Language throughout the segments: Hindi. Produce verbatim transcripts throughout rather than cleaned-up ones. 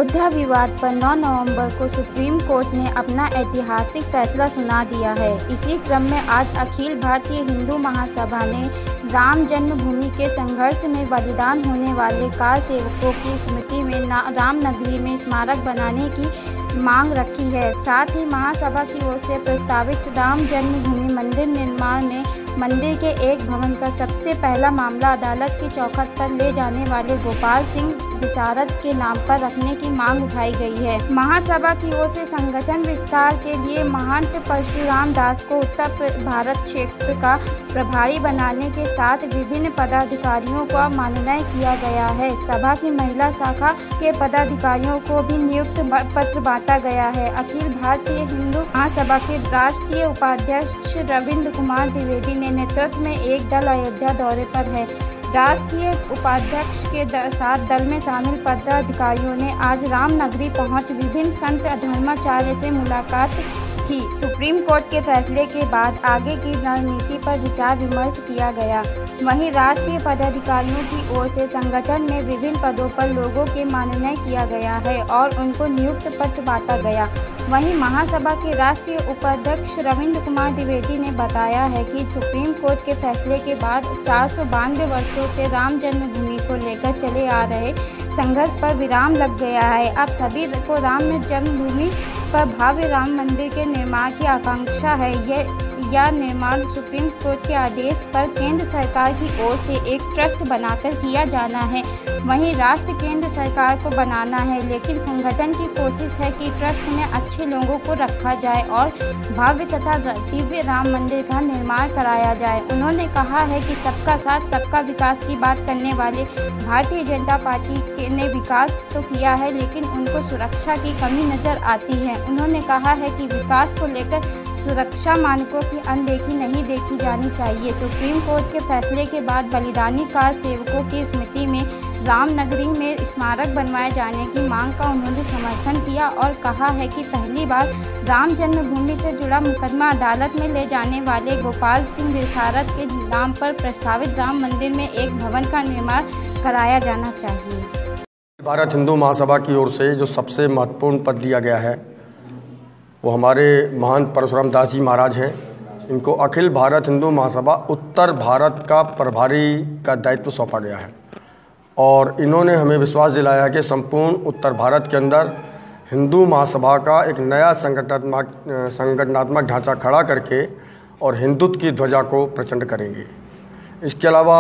अयोध्या विवाद पर नौ नवंबर को सुप्रीम कोर्ट ने अपना ऐतिहासिक फैसला सुना दिया है। इसी क्रम में आज अखिल भारतीय हिंदू महासभा ने राम जन्मभूमि के संघर्ष में बलिदान होने वाले कार सेवकों की स्मृति में रामनगरी में स्मारक बनाने की मांग रखी है। साथ ही महासभा की ओर से प्रस्तावित राम जन्मभूमि मंदिर निर्माण में मंदिर के एक भवन का सबसे पहला मामला अदालत की चौखट पर ले जाने वाले गोपाल सिंह विशारद के नाम पर रखने की मांग उठाई गई है। महासभा की ओर से संगठन विस्तार के लिए महंत परशुराम दास को उत्तर भारत क्षेत्र का प्रभारी बनाने के साथ विभिन्न पदाधिकारियों का मनोनयन किया गया है। सभा की महिला शाखा के पदाधिकारियों को भी नियुक्त पत्र बांटा गया है। अखिल भारतीय हिंदू महासभा के राष्ट्रीय उपाध्यक्ष रविंद्र कुमार द्विवेदी ने नेतृत्व में एक दल अयोध्या दौरे पर है। राष्ट्रीय उपाध्यक्ष के साथ दल में शामिल पदाधिकारियों ने आज रामनगरी पहुंच विभिन्न संत धर्माचार्य से मुलाकात की। सुप्रीम कोर्ट के फैसले के बाद आगे की रणनीति पर विचार विमर्श किया गया। वहीं राष्ट्रीय पदाधिकारियों की ओर से संगठन में विभिन्न पदों पर लोगों के मनोनयन किया गया है और उनको नियुक्त पत्र बांटा गया। वहीं महासभा के राष्ट्रीय उपाध्यक्ष रविंद्र कुमार द्विवेदी ने बताया है कि सुप्रीम कोर्ट के फैसले के बाद चार सौ बानवे वर्षों से राम जन्मभूमि को लेकर चले आ रहे संघर्ष पर विराम लग गया है। अब सभी को राम जन्मभूमि पर भव्य राम मंदिर के निर्माण की आकांक्षा है। यह यह निर्माण सुप्रीम कोर्ट के आदेश पर केंद्र सरकार की ओर से एक ट्रस्ट बनाकर किया जाना है। वहीं राष्ट्र केंद्र सरकार को बनाना है, लेकिन संगठन की कोशिश है कि ट्रस्ट में अच्छे लोगों को रखा जाए और भव्य तथा दिव्य राम मंदिर का निर्माण कराया जाए। उन्होंने कहा है कि सबका साथ सबका विकास की बात करने वाले भारतीय जनता पार्टी ने विकास तो किया है, लेकिन उनको सुरक्षा की कमी नजर आती है। उन्होंने कहा है कि विकास को लेकर सुरक्षा मानकों की अनदेखी नहीं देखी जानी चाहिए। सुप्रीम कोर्ट के फैसले के बाद बलिदानी कार सेवकों की स्मृति में रामनगरी में स्मारक बनवाए जाने की मांग का उन्होंने समर्थन किया और कहा है कि पहली बार राम जन्मभूमि से जुड़ा मुकदमा अदालत में ले जाने वाले गोपाल सिंह विशारद के नाम पर प्रस्तावित राम मंदिर में एक भवन का निर्माण कराया जाना चाहिए। भारत हिंदू महासभा की ओर से जो सबसे महत्वपूर्ण पद दिया गया है वो हमारे महंत परशुराम दास जी महाराज हैं। इनको अखिल भारत हिंदू महासभा उत्तर भारत का प्रभारी का दायित्व सौंपा गया है और इन्होंने हमें विश्वास दिलाया कि संपूर्ण उत्तर भारत के अंदर हिंदू महासभा का एक नया संगठनात्मक संगठनात्मक ढांचा खड़ा करके और हिंदुत्व की ध्वजा को प्रचंड करेंगे। इसके अलावा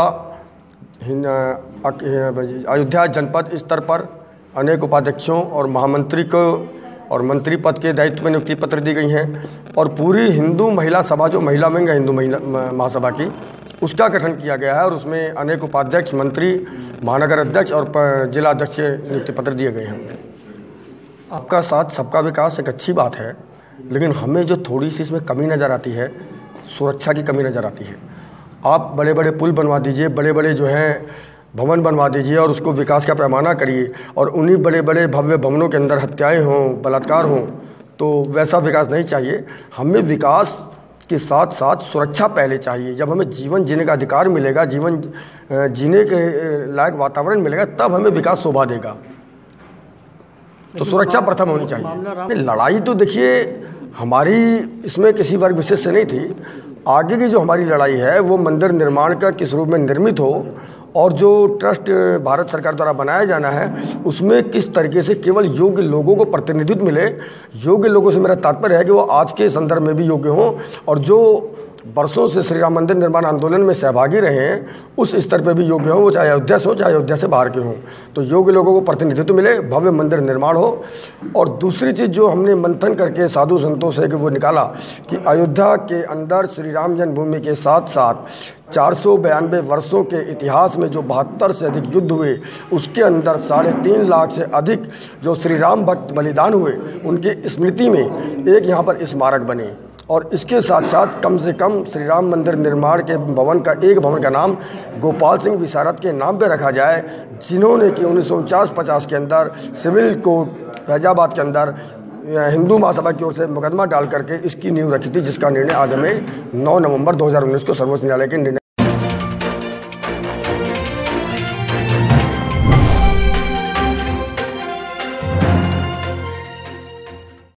अयोध्या जनपद स्तर पर अनेक उपाध्यक्षों और महामंत्री को और मंत्री पद के दायित्व में नियुक्ति पत्र दी गई हैं और पूरी हिंदू महिला सभा जो महिला विंग है हिंदू महिला महासभा की उसका गठन किया गया है और उसमें अनेक उपाध्यक्ष, मंत्री, महानगर अध्यक्ष और जिला अध्यक्ष के नियुक्ति पत्र दिए गए हैं। आपका साथ सबका विकास एक अच्छी बात है, लेकिन हमें जो थोड़ी सी इसमें कमी नज़र आती है सुरक्षा की कमी नज़र आती है। आप बड़े बड़े पुल बनवा दीजिए, बड़े बड़े जो हैं भवन बनवा दीजिए और उसको विकास का पैमाना करिए और उन्हीं बड़े बड़े भव्य भवनों के अंदर हत्याएं हों, बलात्कार हों, तो वैसा विकास नहीं चाहिए। हमें विकास के साथ साथ सुरक्षा पहले चाहिए। जब हमें जीवन जीने का अधिकार मिलेगा, जीवन जीने के लायक वातावरण मिलेगा, तब हमें विकास शोभा देगा। तो सुरक्षा प्रथम होनी चाहिए। लड़ाई तो देखिए हमारी इसमें किसी वर्ग विशेष से नहीं थी। आगे की जो हमारी लड़ाई है वो मंदिर निर्माण का किस रूप में निर्मित हो और जो ट्रस्ट भारत सरकार द्वारा बनाया जाना है उसमें किस तरीके से केवल योग्य लोगों को प्रतिनिधित्व मिले। योग्य लोगों से मेरा तात्पर्य है कि वो आज के संदर्भ में भी योग्य हों और जो वर्षों से श्री राम मंदिर निर्माण आंदोलन में सहभागी रहे हैं उस स्तर पर भी योग्य हों, वो चाहे अयोध्या से हो चाहे अयोध्या से बाहर के हों। तो योग्य लोगों को प्रतिनिधित्व मिले, भव्य मंदिर निर्माण हो। और दूसरी चीज़ जो हमने मंथन करके साधु संतों से कि वो निकाला कि अयोध्या के अंदर श्री राम जन्मभूमि के साथ साथ चार सौ बयानवे वर्षों के इतिहास में जो बहत्तर से अधिक युद्ध हुए उसके अंदर साढ़े तीन लाख से अधिक जो श्री राम भक्त बलिदान हुए उनकी स्मृति में एक यहाँ पर स्मारक बने और इसके साथ साथ कम से कम श्री राम मंदिर निर्माण के भवन का एक भवन का नाम गोपाल सिंह विशारद के नाम पर रखा जाए, जिन्होंने कि उन्नीस सौ उनचास पचास के अंदर सिविल कोर्ट फैजाबाद के अंदर हिंदू महासभा की ओर से मुकदमा डाल करके इसकी नींव रखी थी, जिसका निर्णय आज हमें नौ नवंबर दो हज़ार उन्नीस को सर्वोच्च न्यायालय के निर्णय